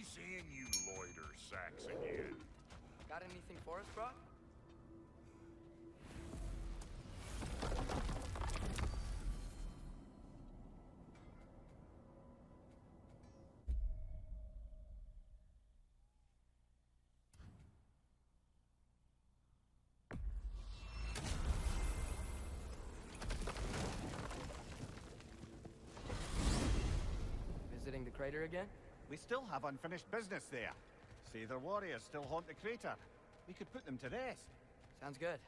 seeing you loiter sacks again. Got anything for us, bro? Visiting the crater again? We still have unfinished business there. Say their warriors still haunt the crater. We could put them to rest. Sounds good.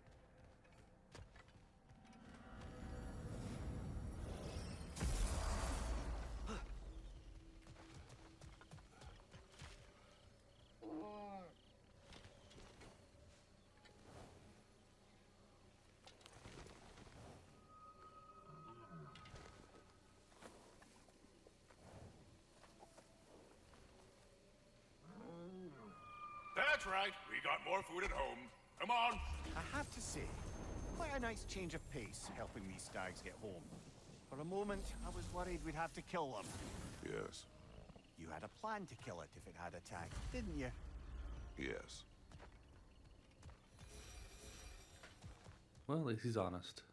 That's right. We got more food at home. Come on. I have to say, quite a nice change of pace helping these stags get home. For a moment, I was worried we'd have to kill them. Yes. You had a plan to kill it if it had attacked, didn't you? Yes. Well, at least he's honest.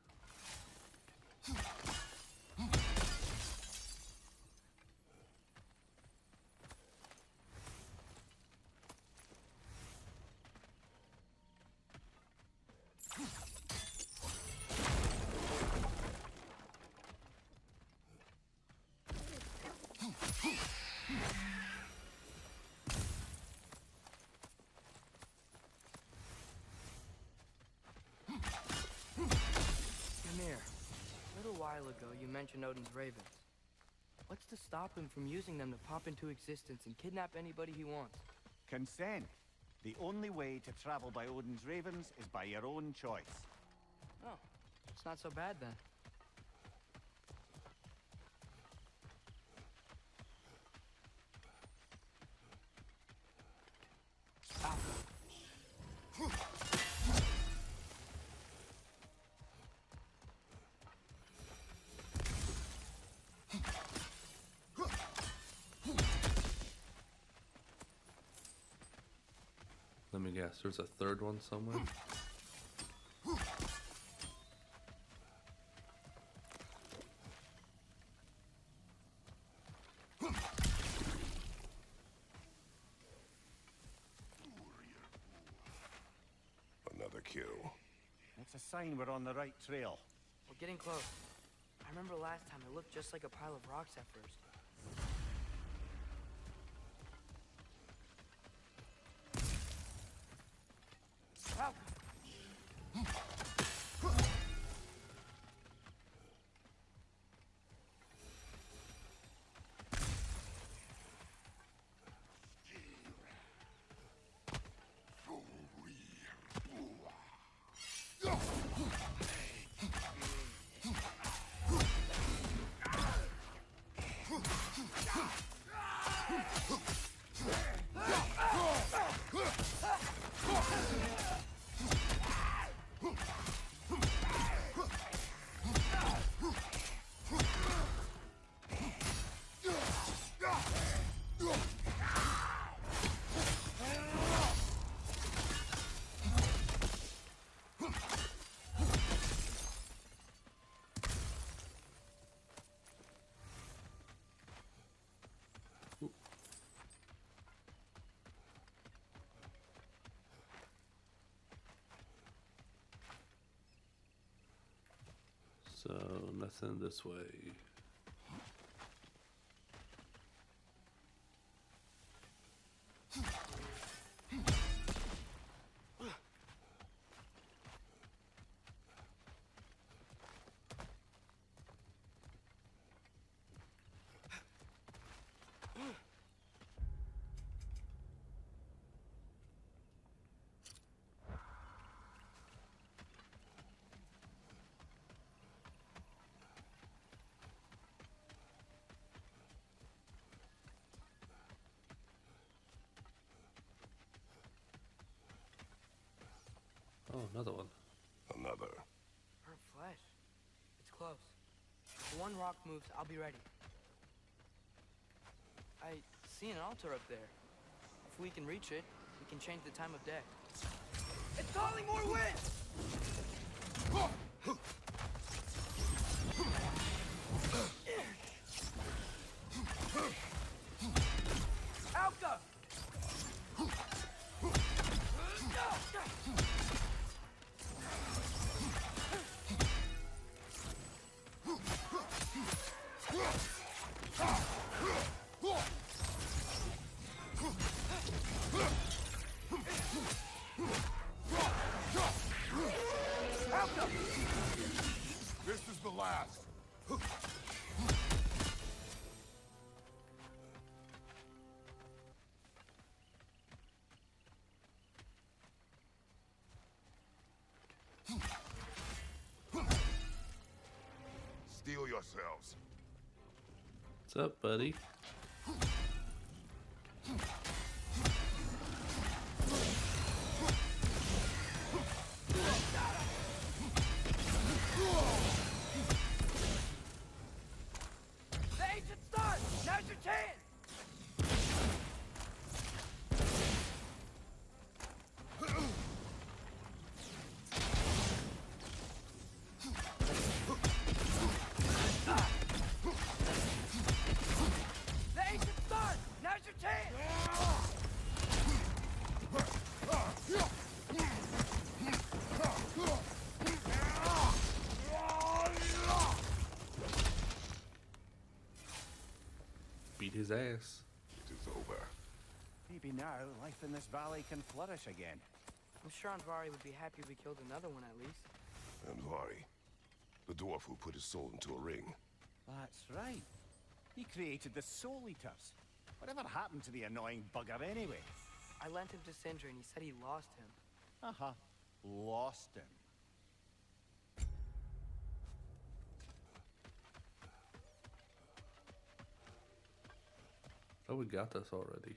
A little while ago, you mentioned Odin's ravens. What's to stop him from using them to pop into existence and kidnap anybody he wants? Consent. The only way to travel by Odin's ravens is by your own choice. Oh, it's not so bad then. Let me guess, there's a third one somewhere? Another kill. That's a sign we're on the right trail. We're getting close. I remember last time it looked just like a pile of rocks at first. Help! So, nothing this way. Oh, another one. Another. Burnt flesh. It's close. If one rock moves, I'll be ready. I see an altar up there. If we can reach it, we can change the time of day. It's calling more wind! Alka! This is the last. Steel yourselves. What's up, buddy? The ancient stars! Now's your chance! The ancient stars! Now's your chance! Beat his ass. It is over. Maybe now life in this valley can flourish again. I'm sure Andvari would be happy we killed another one at least. And Vari, the dwarf who put his soul into a ring. That's right. He created the Soul Eaters. Whatever happened to the annoying bugger anyway? I lent him to Sindri and he said he lost him. Uh-huh. Lost him. Oh, we got this already.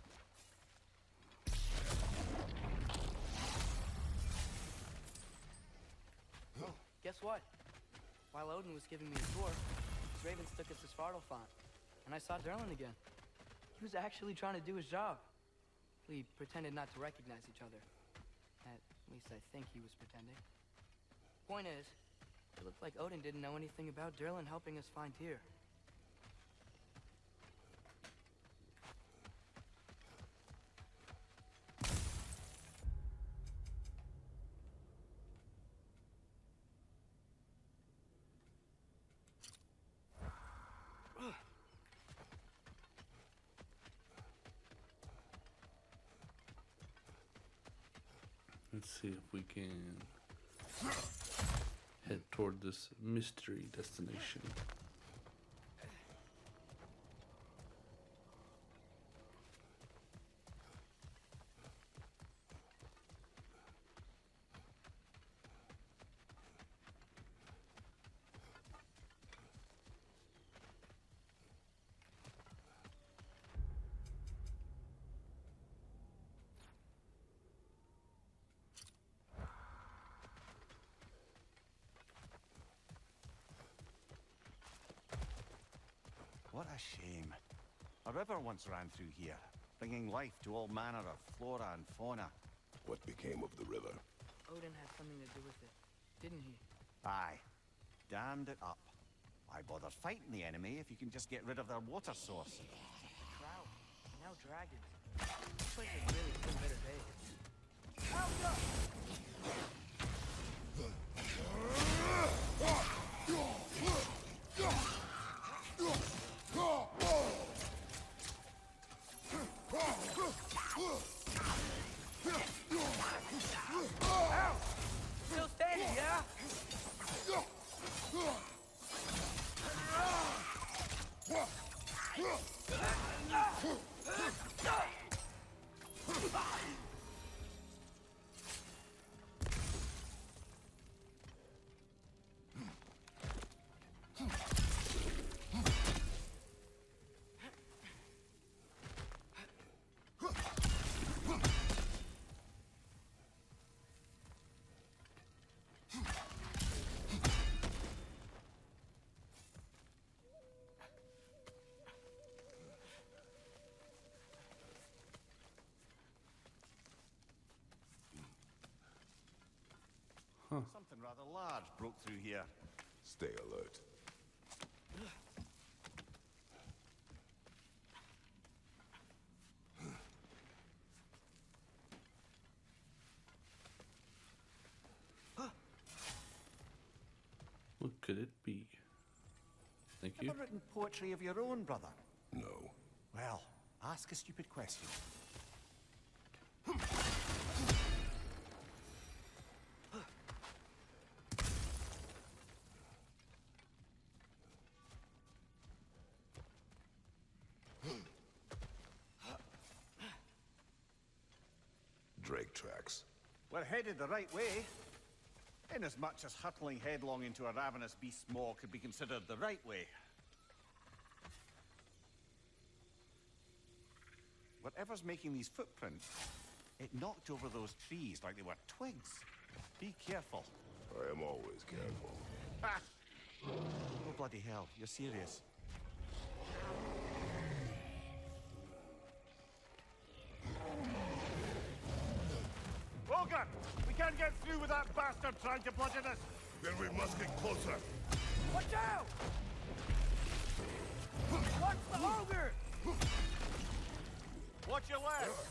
Oh, guess what? While Odin was giving me a tour, his ravens took us to Svartalfheim, and I saw Durlin again. He was actually trying to do his job. We pretended not to recognize each other. At least I think he was pretending. Point is, it looked like Odin didn't know anything about Durlin helping us find Tyr. Let's see if we can head toward this mystery destination. What a shame. A river once ran through here, bringing life to all manner of flora and fauna. What became of the river? Odin had something to do with it, didn't he? Aye. Dammed it up. Why bother fighting the enemy if you can just get rid of their water source? Trout, and now dragons. This place has really seen better days. Alka! Still standing, yeah? Something rather large broke through here. Stay alert. What could it be? Thank you. Ever written poetry of your own, brother? No. Well, ask a stupid question. Drake tracks. We're headed the right way. Inasmuch as hurtling headlong into a ravenous beast's maw could be considered the right way. Whatever's making these footprints, it knocked over those trees like they were twigs. Be careful. I am always careful. Ha! Oh, bloody hell, you're serious. Logan! We can't get through with that bastard trying to bludgeon us! Then we must get closer. Watch out! Watch the ogre! Watch your left!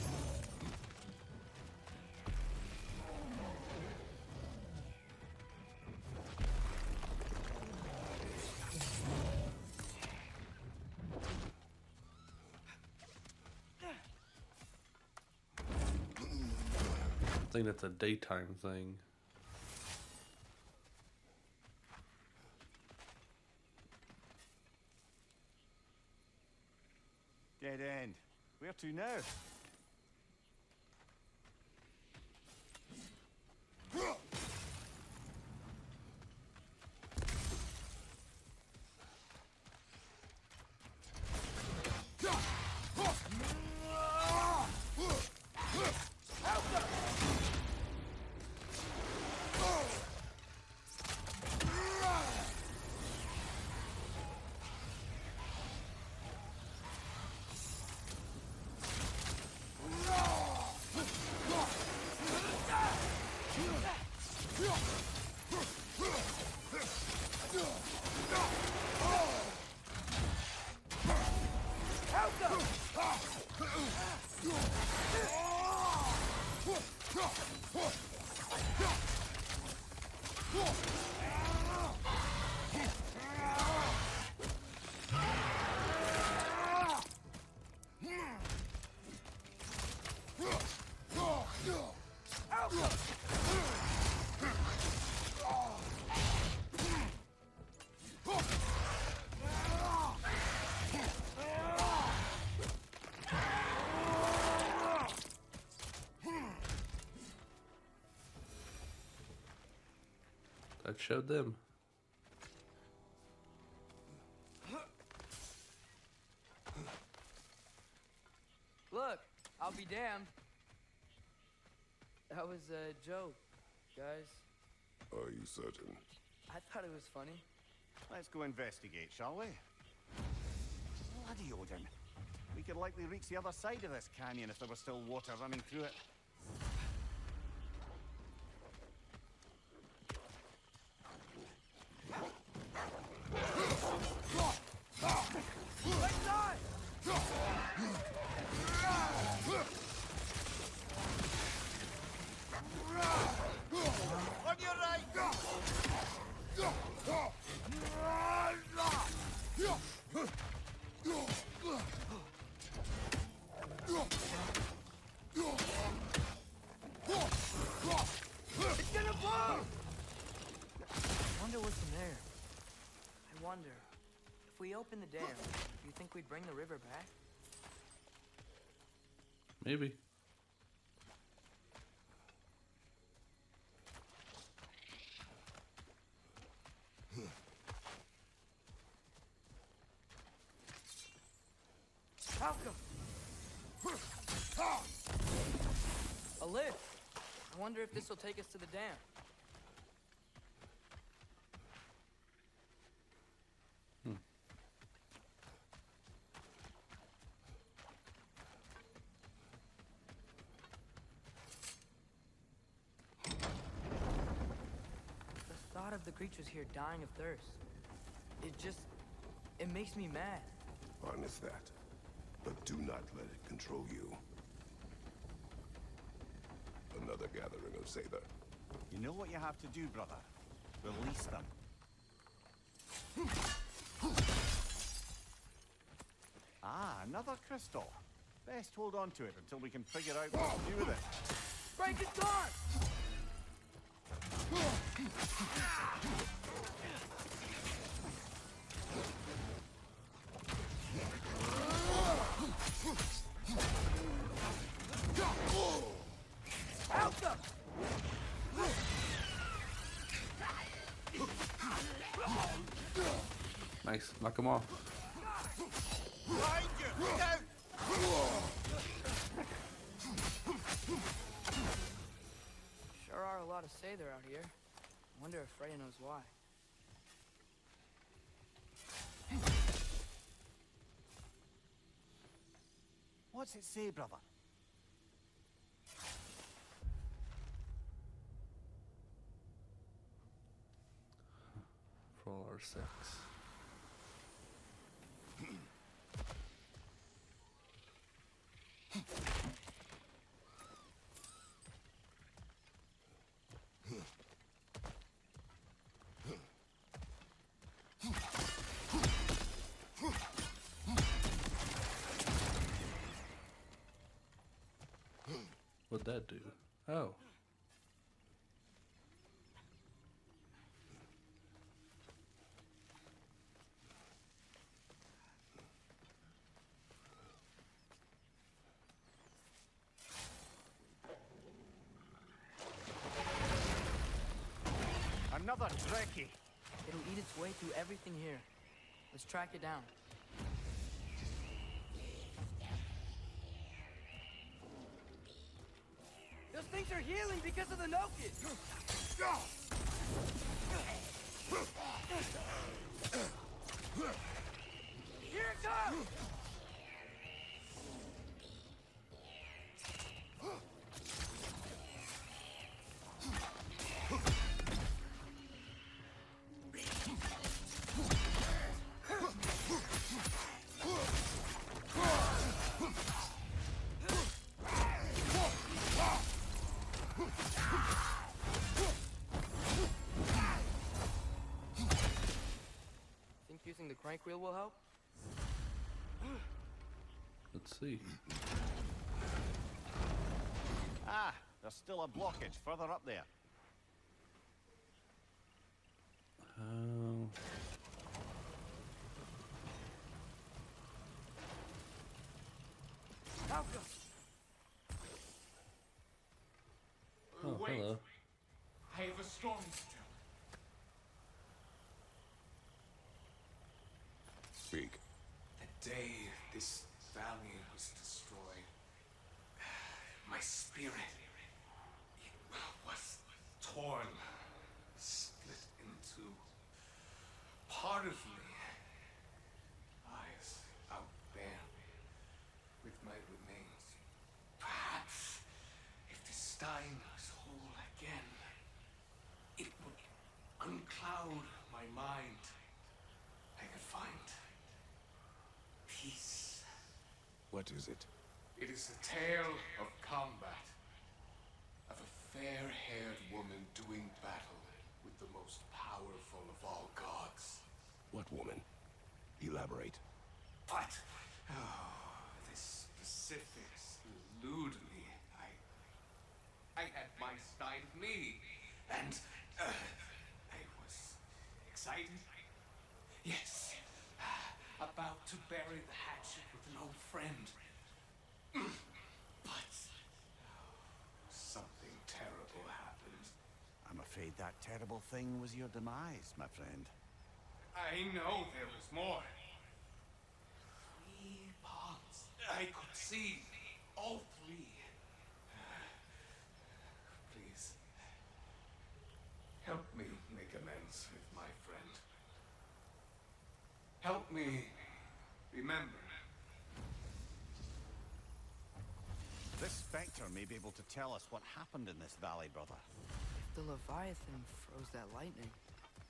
I think that's a daytime thing. Dead end. Where to now? That showed them. Look, I'll be damned. That was a joke, guys. Are you certain? I thought it was funny. Let's go investigate, shall we? Bloody Odin. We could likely reach the other side of this canyon if there was still water running through it. On your right! It's gonna blow! I wonder what's in there. I wonder, if we open the dam, do you think we'd bring the river back? Maybe. Malcolm! A lift! I wonder if this will take us to the dam. of the creatures here dying of thirst. It makes me mad. Harness that. But do not let it control you. Another gathering of Aesir. You know what you have to do, brother. Release them. Ah, another crystal. Best hold on to it until we can figure out what to do with it. Break its guard! Out them! Nice, knock him off. Behind you! Look out! Sure are a lot of Aesir out here. I wonder if Freya knows why. What's it say, brother? For all our sex. What'd that do? Oh. Another Trekkie. It'll eat its way through everything here. Let's track it down. Those things are healing because of the Nokids! Here it comes! Using the crank wheel will help? Let's see. Ah, there's still a blockage further up there. Oh. Oh, Wait. hello. I have a story to tell. Speak. The day this valley was destroyed, my spirit it was torn, split into part of me lies out there with my remains. Perhaps if the stein was whole again, it would uncloud my mind. I could find peace. What is it? It is a tale of combat, of a fair-haired woman doing battle with the most powerful of all gods. What woman? Elaborate. But, the specifics elude me. I had my stein of me, and I was excited. Yes, about to bury the hatchet with an old friend. But something terrible happened. I'm afraid that terrible thing was your demise, my friend. I know there was more. 3 ponds. I could see all 3. Please, help me make amends with my friend. Help me remember. This spectre may be able to tell us what happened in this valley, brother. If the Leviathan froze that lightning,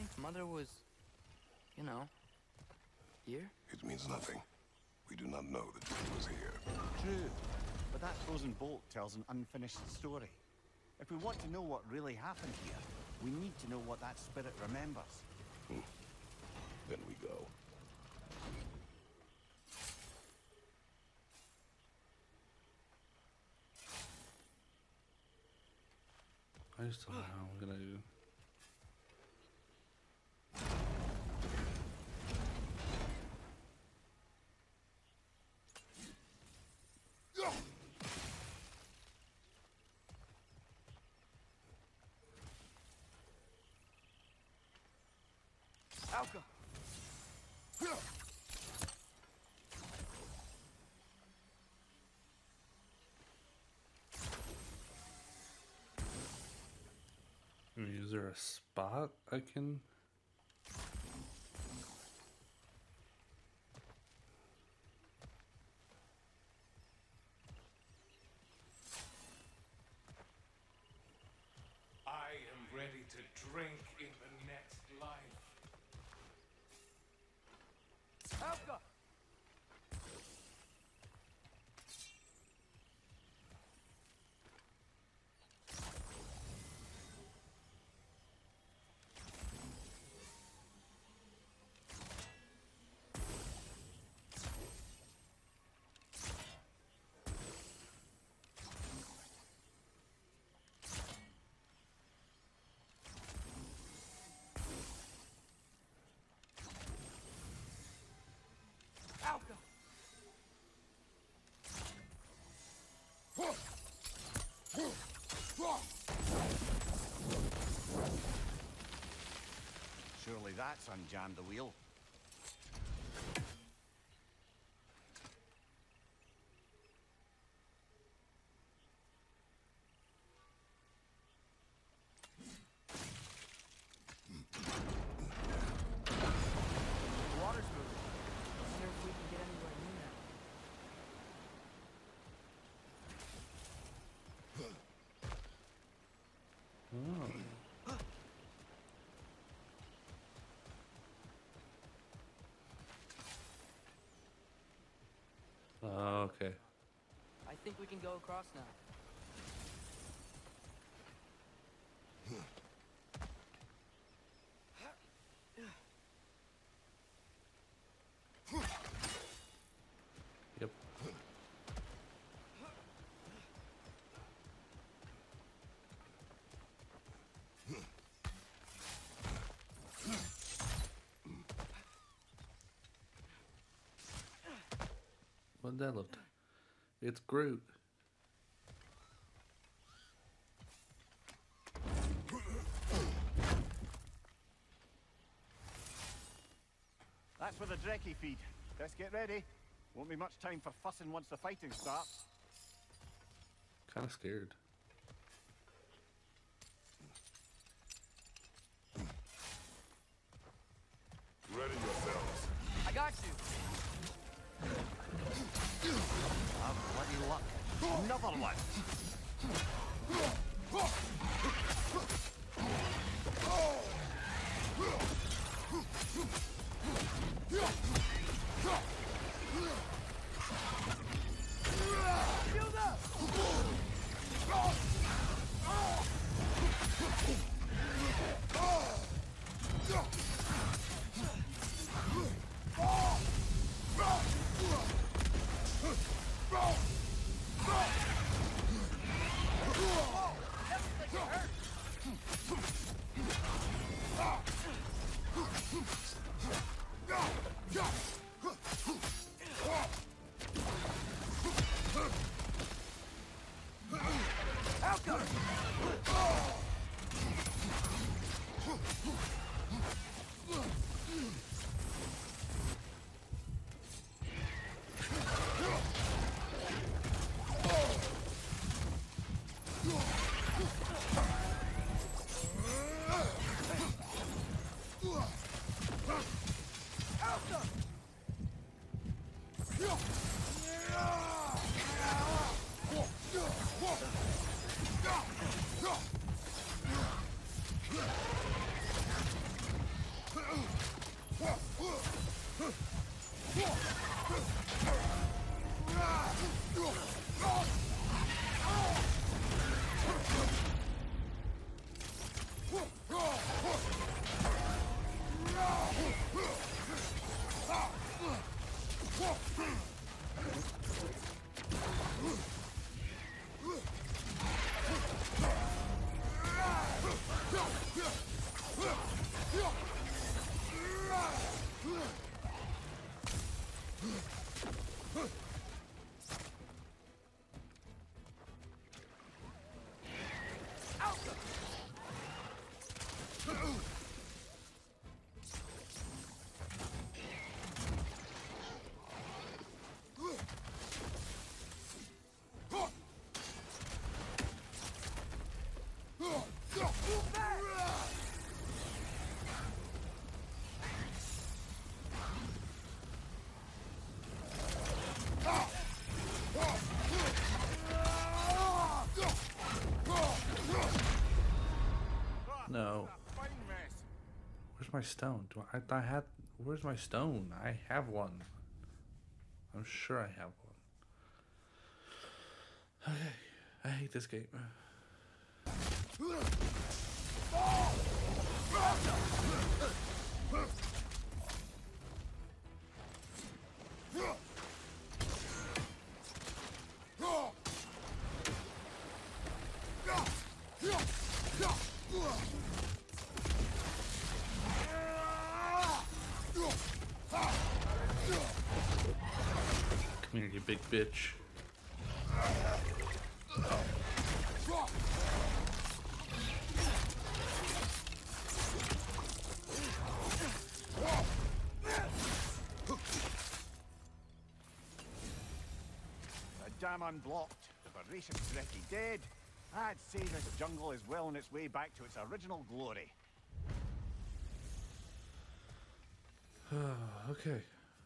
think Mother was, you know, here? It means nothing. We do not know that she was here. True, but that frozen bolt tells an unfinished story. If we want to know what really happened here, we need to know what that spirit remembers. Then we go. I just don't know how I'm gonna do. Alka! I mean, is there a spot I can? I am ready to drink in the next life. Alka! Alka! Surely that's unjammed the wheel. The water's moving. I wonder if we can get anywhere near now. Oh, okay. I think we can go across now. Yep. What that looked? It's Groot. That's where the Drekkie feed. Let's get ready. Won't be much time for fussing once the fighting starts. Kind of scared. Ready yourselves. I got you! Have bloody luck. Another one. Shield up! No. Where's my stone? I had. Where's my stone? I have one. I'm sure I have one. Okay. I hate this game. Come here, you big bitch. Dam unblocked. The voracious threat dead. I'd say this jungle is well on its way back to its original glory. Okay.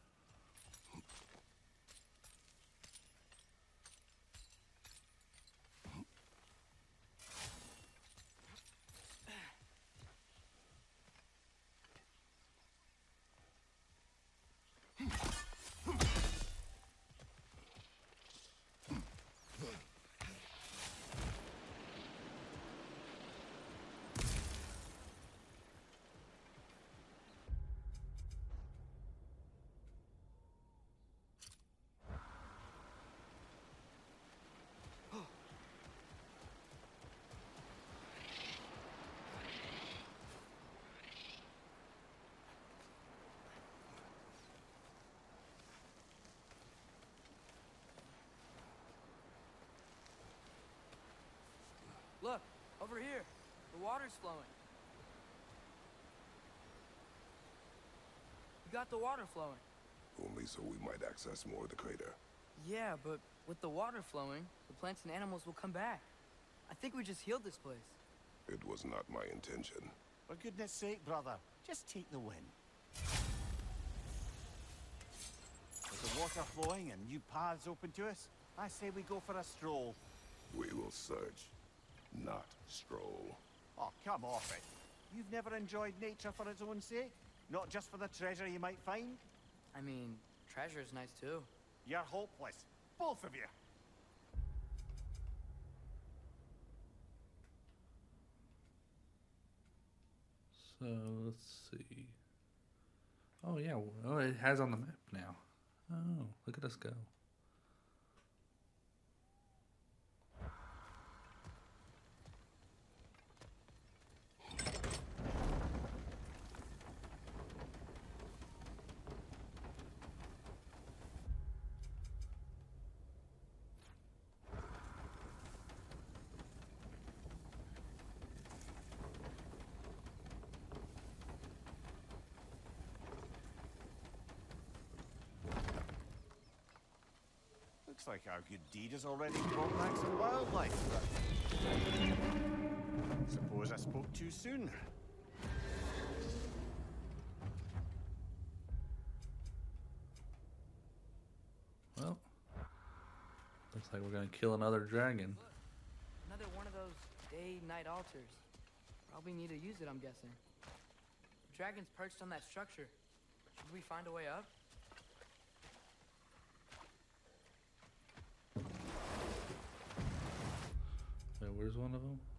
Look, over here. The water's flowing. You got the water flowing. Only so we might access more of the crater. Yeah, but with the water flowing, the plants and animals will come back. I think we just healed this place. It was not my intention. For goodness sake, brother, just take the win. With the water flowing and new paths open to us, I say we go for a stroll. We will search, not stroll. Oh, come off it. You've never enjoyed nature for its own sake? Not just for the treasure you might find? I mean, treasure's nice too. You're hopeless. Both of you. So let's see. Oh yeah, oh it has on the map now. Oh, look at us go. Looks like our good deed has already brought back some wildlife. Suppose I spoke too soon. Well, looks like we're gonna kill another dragon. Look, another one of those day-night altars. Probably need to use it, I'm guessing. The dragon's perched on that structure. Should we find a way up? There's one of them.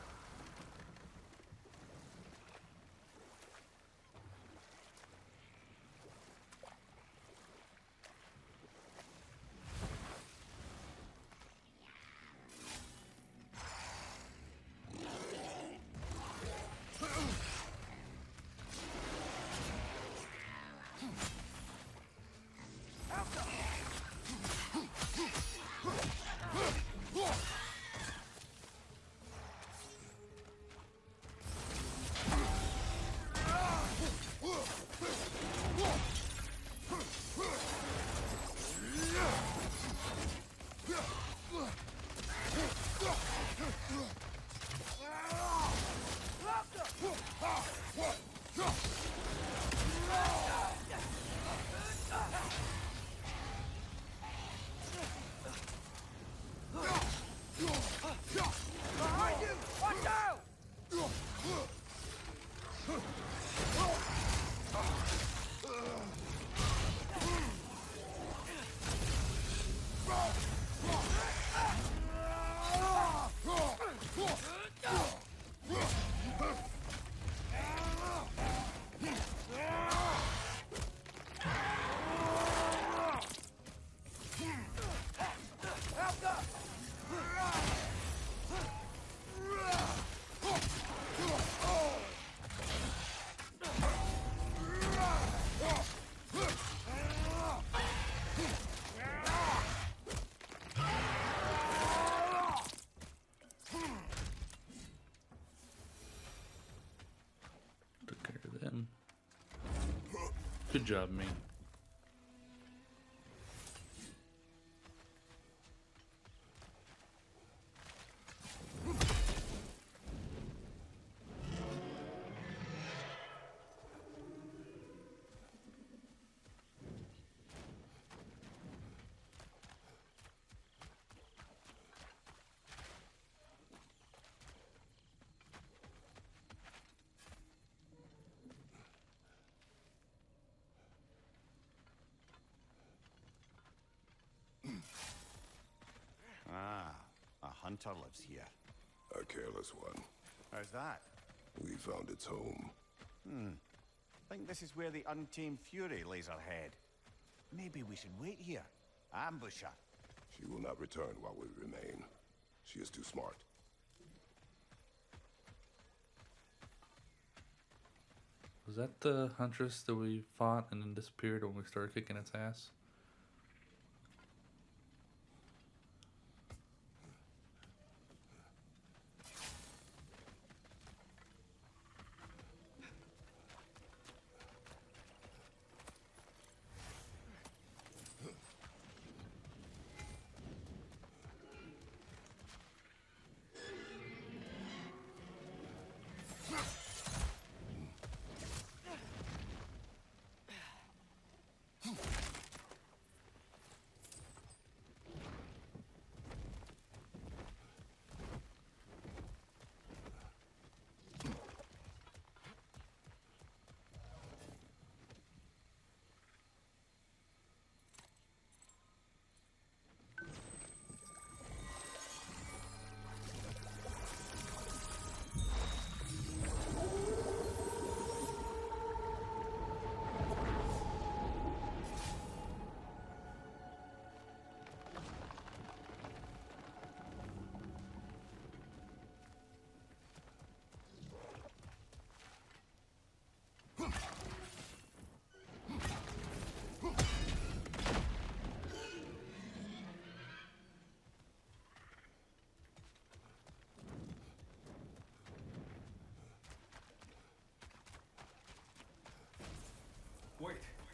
Good job, man. A hunter lives here. A careless one. How's that? We found its home. Think this is where the untamed fury lays her head. Maybe we should wait here. Ambush her. She will not return while we remain. She is too smart. Was that the huntress that we fought and then disappeared when we started kicking its ass? Wait.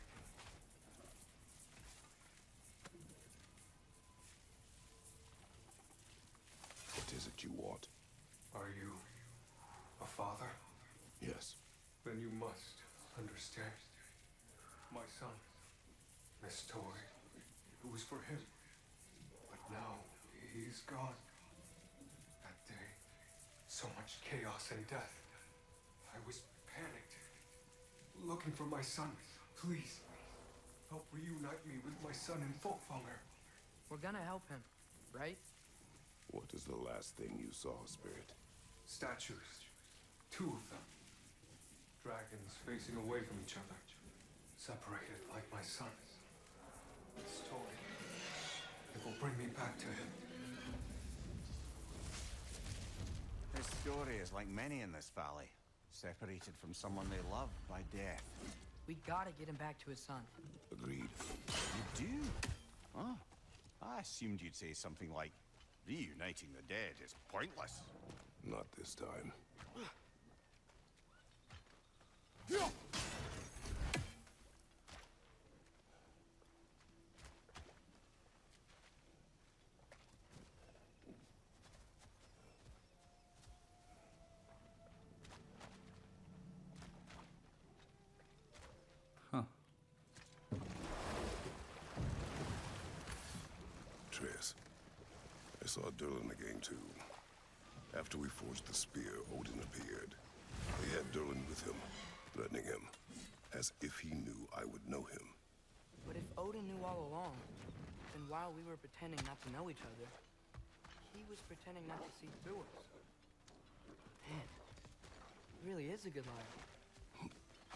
What is it you want? Are you a father? Yes. Then you must understand. My son, this story, it was for him. But now he's gone. That day, so much chaos and death. I was panicked, looking for my son. Please, help reunite me with my son in Folkvanger. We're gonna help him, right? What is the last thing you saw, Spirit? Statues. 2 of them. Dragons facing away from each other. Separated like my sons. A story. It will bring me back to him. His story is like many in this valley. Separated from someone they love by death. We gotta get him back to his son. Agreed. You do? Oh, I assumed you'd say something like, reuniting the dead is pointless. Not this time. Huh. Atreus, I saw Durlin again too. After we forged the spear, Odin appeared. They had Durlin with him, threatening him, as if he knew I would know him. But if Odin knew all along, then while we were pretending not to know each other, he was pretending not to see through us. Man, he really is a good liar.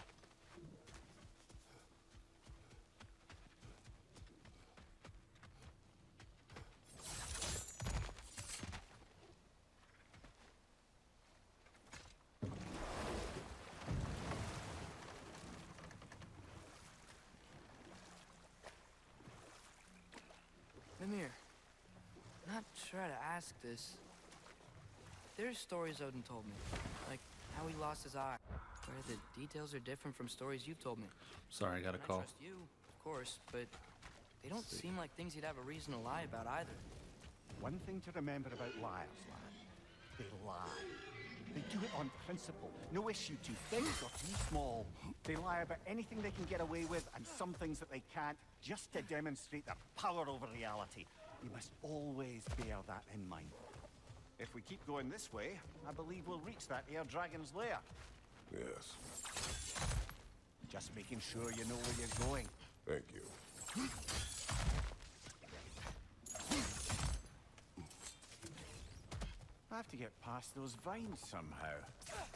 Mimir, not sure how to ask this. There's stories Odin told me, like how he lost his eye, where the details are different from stories you've told me. Sorry, I got a And call. I trust you, of course, but they don't seem like things he'd have a reason to lie about either. One thing to remember about liars, lad. They lie. They do it on principle. No issue too big or too small. They lie about anything they can get away with and some things that they can't, just to demonstrate their power over reality. You must always bear that in mind. If we keep going this way, I believe we'll reach that air dragon's lair. Yes, Just making sure you know where you're going. thank you. I have to get past those vines somehow.